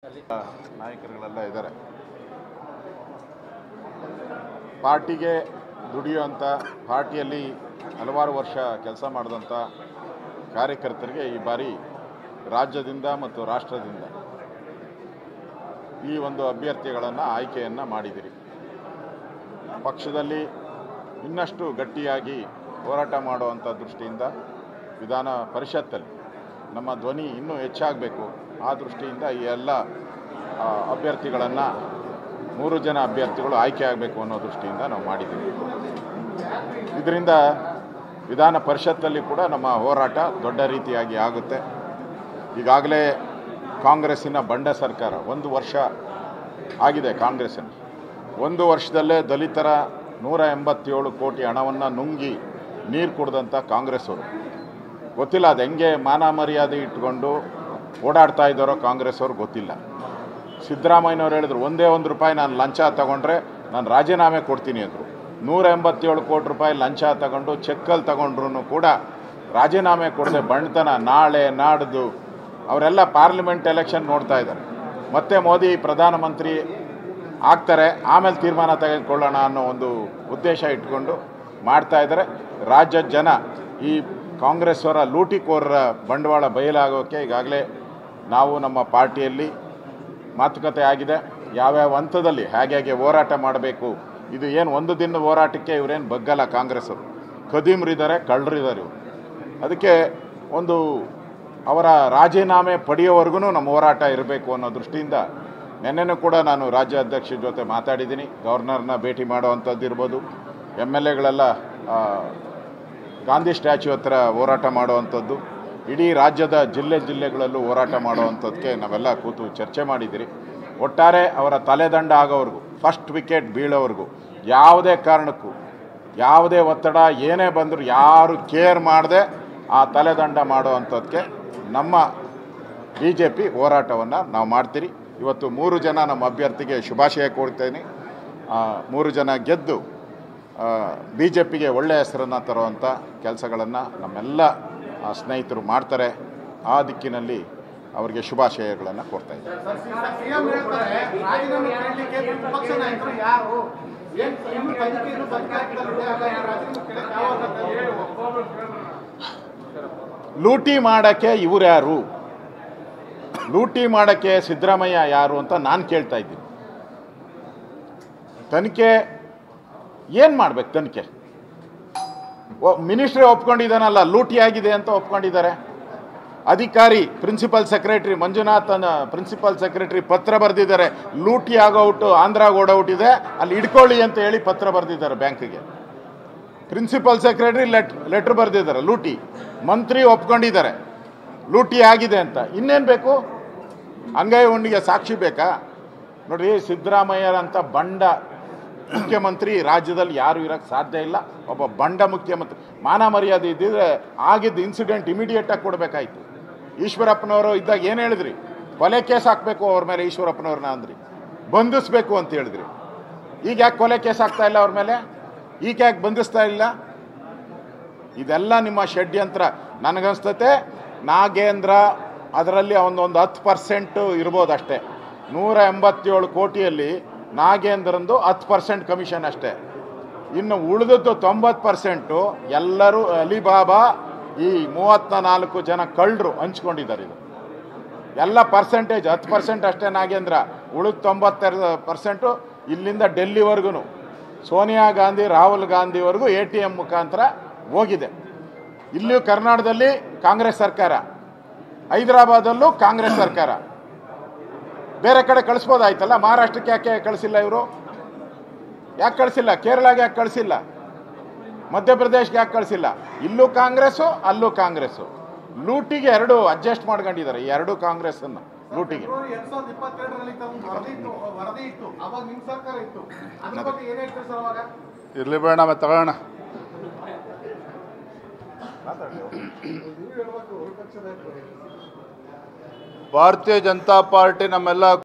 ನಾಯಕರುಗಳೆಲ್ಲ ಇದ್ದಾರೆ. ಪಾರ್ಟಿಗೆ ದುಡಿಯುವಂಥ, ಪಾರ್ಟಿಯಲ್ಲಿ ಹಲವಾರು ವರ್ಷ ಕೆಲಸ ಮಾಡಿದಂಥ ಕಾರ್ಯಕರ್ತರಿಗೆ ಈ ಬಾರಿ ರಾಜ್ಯದಿಂದ ಮತ್ತು ರಾಷ್ಟ್ರದಿಂದ ಈ ಒಂದು ಅಭ್ಯರ್ಥಿಗಳನ್ನು ಆಯ್ಕೆಯನ್ನು ಮಾಡಿದಿರಿ. ಪಕ್ಷದಲ್ಲಿ ಇನ್ನಷ್ಟು ಗಟ್ಟಿಯಾಗಿ ಹೋರಾಟ ಮಾಡುವಂಥ ದೃಷ್ಟಿಯಿಂದ ವಿಧಾನ ಪರಿಷತ್ತಲ್ಲಿ ನಮ್ಮ ಧ್ವನಿ ಇನ್ನೂ ಹೆಚ್ಚಾಗಬೇಕು. ಆ ದೃಷ್ಟಿಯಿಂದ ಈ ಎಲ್ಲ ಅಭ್ಯರ್ಥಿಗಳನ್ನು 3 ಜನ ಅಭ್ಯರ್ಥಿಗಳು ಆಯ್ಕೆ ಆಗಬೇಕು ಅನ್ನೋ ದೃಷ್ಟಿಯಿಂದ ನಾವು ಮಾಡಿದ್ದೀವಿ. ಇದರಿಂದ ವಿಧಾನ ಪರಿಷತ್ತಲ್ಲಿ ಕೂಡ ನಮ್ಮ ಹೋರಾಟ ದೊಡ್ಡ ರೀತಿಯಾಗಿ ಆಗುತ್ತೆ. ಈಗಾಗಲೇ ಕಾಂಗ್ರೆಸ್ಸಿನ ಬಂಡ ಸರ್ಕಾರ 1 ವರ್ಷ ಆಗಿದೆ. ಕಾಂಗ್ರೆಸ್ಸಿನ 1 ವರ್ಷದಲ್ಲೇ ದಲಿತರ 187 ಕೋಟಿ ಹಣವನ್ನು ನುಂಗಿ ನೀರು ಕುಡಿದಂಥ ಕಾಂಗ್ರೆಸ್ ಅವರು ಗೊತ್ತಿಲ್ಲ ಅದು ಹೆಂಗೆ ಮಾನ ಮರ್ಯಾದೆ ಇಟ್ಕೊಂಡು ಓಡಾಡ್ತಾ ಇದ್ದಾರೋ ಕಾಂಗ್ರೆಸ್ ಅವ್ರು ಗೊತ್ತಿಲ್ಲ. ಸಿದ್ದರಾಮಯ್ಯನವ್ರು ಹೇಳಿದ್ರು, ಒಂದೇ ₹1 ನಾನು ಲಂಚ ತಗೊಂಡ್ರೆ ನಾನು ರಾಜೀನಾಮೆ ಕೊಡ್ತೀನಿ ಅಂದರು. 187 ಕೋಟಿ ರೂಪಾಯಿ ಲಂಚ ತಗೊಂಡು ಚೆಕ್ಕಲ್ಲಿ ತಗೊಂಡ್ರು ಕೂಡ ರಾಜೀನಾಮೆ ಕೊಡದೆ ಬಂಡ್ತನ ನಾಳೆ ನಾಡ್ದು ಅವರೆಲ್ಲ ಪಾರ್ಲಿಮೆಂಟ್ ಎಲೆಕ್ಷನ್ ನೋಡ್ತಾ ಇದ್ದಾರೆ. ಮತ್ತೆ ಮೋದಿ ಪ್ರಧಾನಮಂತ್ರಿ ಆಗ್ತಾರೆ, ಆಮೇಲೆ ತೀರ್ಮಾನ ತೆಗೆದುಕೊಳ್ಳೋಣ ಅನ್ನೋ ಒಂದು ಉದ್ದೇಶ ಇಟ್ಕೊಂಡು ಮಾಡ್ತಾ ಇದ್ದಾರೆ. ರಾಜ್ಯದ ಜನ ಈ ಕಾಂಗ್ರೆಸ್ ಅವರ ಲೂಟಿಕೋರರ ಬಂಡವಾಳ ಬಯಲಾಗೋಕ್ಕೆ ಈಗಾಗಲೇ ನಾವು ನಮ್ಮ ಪಾರ್ಟಿಯಲ್ಲಿ ಮಾತುಕತೆ ಆಗಿದೆ. ಯಾವ್ಯಾವ ಹಂತದಲ್ಲಿ ಹೇಗೆ ಹೋರಾಟ ಮಾಡಬೇಕು. ಇದು ಏನು ಒಂದು ದಿನದ ಹೋರಾಟಕ್ಕೆ ಇವರೇನು ಬಗ್ಗಲ್ಲ. ಕಾಂಗ್ರೆಸ್ ಅವರು ಕದೀಮ್ರಿದ್ದಾರೆ, ಕಳ್ಳರಿದ್ದಾರೆ ಇವರು. ಅದಕ್ಕೆ ಒಂದು ಅವರ ರಾಜೀನಾಮೆ ಪಡೆಯೋವರೆಗೂ ನಮ್ಮ ಹೋರಾಟ ಇರಬೇಕು ಅನ್ನೋ ದೃಷ್ಟಿಯಿಂದ ನೆನ್ನೆನೂ ಕೂಡ ನಾನು ರಾಜ್ಯ ಅಧ್ಯಕ್ಷರ ಜೊತೆ ಮಾತಾಡಿದ್ದೀನಿ. ಗವರ್ನರ್ನ ಭೇಟಿ ಮಾಡೋವಂಥದ್ದು ಇರ್ಬೋದು, MLAಗಳೆಲ್ಲ ಗಾಂಧಿ ಸ್ಟ್ಯಾಚ್ಯೂ ಹತ್ರ ಹೋರಾಟ ಮಾಡುವಂಥದ್ದು, ಇಡೀ ರಾಜ್ಯದ ಜಿಲ್ಲೆಗಳಲ್ಲೂ ಹೋರಾಟ ಮಾಡುವಂಥದ್ದಕ್ಕೆ ನಾವೆಲ್ಲ ಕೂತು ಚರ್ಚೆ ಮಾಡಿದ್ದೀರಿ. ಒಟ್ಟಾರೆ ಅವರ ತಲೆದಂಡ ಆಗೋವರೆಗೂ, ಫಸ್ಟ್ ವಿಕೆಟ್ ಬೀಳೋವರೆಗೂ ಯಾವುದೇ ಕಾರಣಕ್ಕೂ ಯಾವುದೇ ಒತ್ತಡ ಏನೇ ಬಂದರೂ ಯಾರು ಕೇರ್ ಮಾಡದೆ ಆ ತಲೆದಂಡ ಮಾಡುವಂಥದ್ದಕ್ಕೆ ನಮ್ಮ BJP ಹೋರಾಟವನ್ನು ನಾವು ಮಾಡ್ತೀರಿ. ಇವತ್ತು 3 ಜನ ನಮ್ಮ ಅಭ್ಯರ್ಥಿಗೆ ಶುಭಾಶಯ ಕೊಡ್ತೇನೆ. 3 ಜನ ಗೆದ್ದು BJPಗೆ ಒಳ್ಳೆಯ ಹೆಸರನ್ನು ತರುವಂಥ ಕೆಲಸಗಳನ್ನು ನಮ್ಮೆಲ್ಲ ಸ್ನೇಹಿತರು ಮಾಡ್ತಾರೆ. ಆ ದಿಕ್ಕಿನಲ್ಲಿ ಅವರಿಗೆ ಶುಭಾಶಯಗಳನ್ನು ಕೊಡ್ತಾ ಇದ್ದಾರೆ. ಲೂಟಿ ಮಾಡೋಕ್ಕೆ ಇವ್ರು ಯಾರು, ಲೂಟಿ ಮಾಡೋಕ್ಕೆ ಸಿದ್ದರಾಮಯ್ಯ ಯಾರು ಅಂತ ನಾನು ಕೇಳ್ತಾ ಇದ್ದೀನಿ. ತನಿಖೆ ಏನು ಮಾಡ್ಬೇಕು? ತನಿಖೆ ಮಿನಿಸ್ಟ್ರೇ ಒಪ್ಕೊಂಡಿದ್ದಾನಲ್ಲ, ಲೂಟಿ ಆಗಿದೆ ಅಂತ ಒಪ್ಕೊಂಡಿದ್ದಾರೆ. ಅಧಿಕಾರಿ principal secretary Manjunath principal secretary ಪತ್ರ ಬರೆದಿದ್ದಾರೆ. ಲೂಟಿ ಆಗೋಔಟು ಆಂಧ್ರಾಗ ಓಡೌಟಿದೆ, ಅಲ್ಲಿ ಇಡ್ಕೊಳ್ಳಿ ಅಂತ ಹೇಳಿ ಪತ್ರ ಬರೆದಿದ್ದಾರೆ ಬ್ಯಾಂಕಿಗೆ. ಪ್ರಿನ್ಸಿಪಲ್ ಸೆಕ್ರೆಟರಿ ಲೆಟ್ರ್ ಬರೆದಿದ್ದಾರೆ. ಲೂಟಿ ಮಂತ್ರಿ ಒಪ್ಕೊಂಡಿದ್ದಾರೆ ಲೂಟಿ ಆಗಿದೆ ಅಂತ. ಇನ್ನೇನು ಬೇಕು? ಅಂಗೈ ಹುಣ್ಣಿಗೆ ಸಾಕ್ಷಿ ಬೇಕಾ? ನೋಡಿರಿ, ಸಿದ್ದರಾಮಯ್ಯರಂಥ ಬಂಡ ಮುಖ್ಯಮಂತ್ರಿ ರಾಜ್ಯದಲ್ಲಿ ಯಾರು ಇರೋಕ್ಕೆ ಸಾಧ್ಯ ಇಲ್ಲ. ಒಬ್ಬ ಬಂಡ ಮುಖ್ಯಮಂತ್ರಿ. ಮಾನ ಮರ್ಯಾದೆ ಇದ್ದಿದ್ರೆ ಆಗಿದ್ದ ಇನ್ಸಿಡೆಂಟ್ ಇಮಿಡಿಯೇಟಾಗಿ ಕೊಡಬೇಕಾಯ್ತು. ಈಶ್ವರಪ್ಪನವರು ಇದ್ದಾಗ ಏನು ಹೇಳಿದ್ರಿ? ಕೊಲೆ ಕೇಸ್ ಹಾಕಬೇಕು ಅವ್ರ ಮೇಲೆ ಈಶ್ವರಪ್ಪನವ್ರನ್ನ ಅಂದ್ರಿ, ಬಂಧಿಸಬೇಕು ಅಂತ ಹೇಳಿದ್ರಿ. ಈಗ ಯಾಕೆ ಕೊಲೆ ಕೇಸ್ ಆಗ್ತಾ ಇಲ್ಲ ಅವ್ರ ಮೇಲೆ? ಈಗ ಯಾಕೆ ಬಂಧಿಸ್ತಾ ಇಲ್ಲ? ಇದೆಲ್ಲ ನಿಮ್ಮ ಷಡ್ಯಂತ್ರ. ನನಗನ್ಸ್ತತೆ ನಾಗೇಂದ್ರ ಅದರಲ್ಲಿ ಅವನೊಂದು 10% ಇರ್ಬೋದು ಅಷ್ಟೇ. 187 ಕೋಟಿಯಲ್ಲಿ ನಾಗೇಂದ್ರಂದು 10% ಕಮಿಷನ್ ಅಷ್ಟೇ. ಇನ್ನು ಉಳಿದದ್ದು 90% ಎಲ್ಲರೂ ಅಲಿಬಾಬಾ ಈ 34 ಜನ ಕಳ್ಳರು ಹಂಚ್ಕೊಂಡಿದ್ದಾರೆ. ಇದು ಎಲ್ಲ ಪರ್ಸೆಂಟೇಜ್ 10% ಅಷ್ಟೇ ನಾಗೇಂದ್ರ. ಉಳಿದ 92% ಇಲ್ಲಿಂದ ಡೆಲ್ಲಿವರೆಗೂ ಸೋನಿಯಾ ಗಾಂಧಿ ರಾಹುಲ್ ಗಾಂಧಿವರೆಗೂ ATM ಮುಖಾಂತರ ಹೋಗಿದೆ. ಇಲ್ಲಿಯೂ ಕರ್ನಾಟಕದಲ್ಲಿ ಕಾಂಗ್ರೆಸ್ ಸರ್ಕಾರ, ಹೈದರಾಬಾದಲ್ಲೂ ಕಾಂಗ್ರೆಸ್ ಸರ್ಕಾರ. ಬೇರೆ ಕಡೆ ಕಳಿಸ್ಬೋದಾಯ್ತಲ್ಲ. ಮಹಾರಾಷ್ಟ್ರಕ್ಕೆ ಯಾಕೆ ಕಳಿಸಿಲ್ಲ ಇವರು? ಯಾಕೆ ಕಳಿಸಿಲ್ಲ? ಕೇರಳಗೆ ಯಾಕೆ ಕಳಿಸಿಲ್ಲ? ಮಧ್ಯಪ್ರದೇಶಕ್ಕೆ ಯಾಕೆ ಕಳಿಸಿಲ್ಲ? ಇಲ್ಲೂ ಕಾಂಗ್ರೆಸ್ಸು, ಅಲ್ಲೂ ಕಾಂಗ್ರೆಸ್ಸು. ಲೂಟಿಗೆ 2 ಅಡ್ಜಸ್ಟ್ ಮಾಡ್ಕೊಂಡಿದ್ದಾರೆ. ಈ 2 ಕಾಂಗ್ರೆಸ್ಸನ್ನು ಲೂಟಿಗೆ. ಇರ್ಲಿ ಬೇಡ, ಮತ್ತೆ ತಗೋಣ. ಭಾರತೀಯ ಜನತಾ ಪಾರ್ಟಿ ನಮ್ಮೆಲ್ಲ